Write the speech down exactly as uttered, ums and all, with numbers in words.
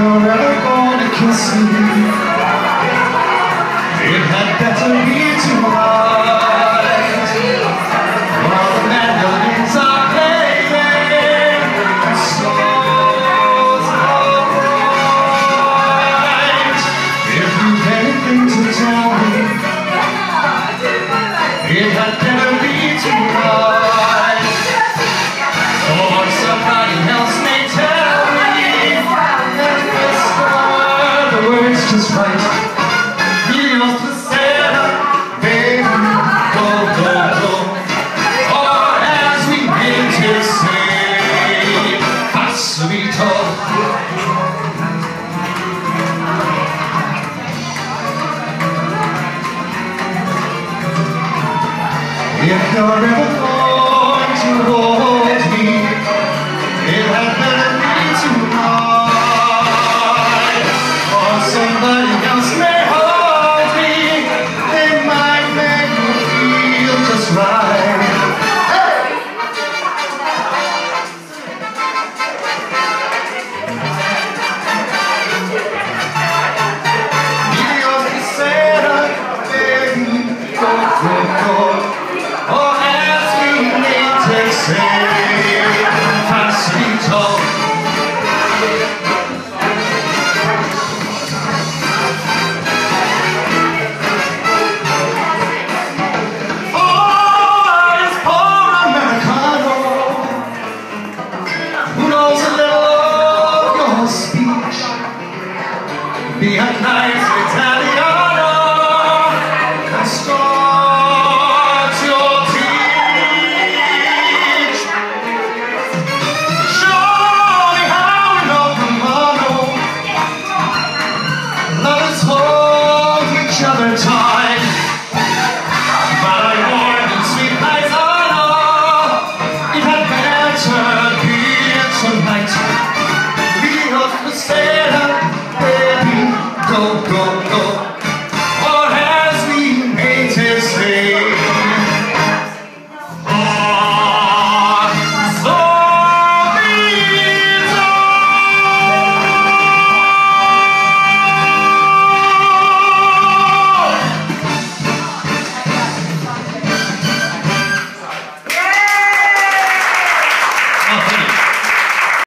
you're ever gonna kiss me, it had better be tonight. While the mandolins are playing, the stars are bright. If you've anything to tell me, it had better be tonight. Or somebody else may tell me and whisper the words just right. Dios te será, baby, go, go, go. Or as we meant to say, facilito. If you're ever going to hold me, it had better be tonight. Or somebody else may hold me, they might make me feel just right. Hey! Dios te será, baby, go, go, go. Or as we need to say, facilito. Oh, it's poor Americano, who knows a little of your speech. Be a nice Italiano and start your teach. Show me how we love the mano. Lovers hold each other tight. But I warn you, sweet paisano, it had better be tonight. Dios te será, baby, go, go, go. Or as we may to say, ah, solito. Oh, thank you.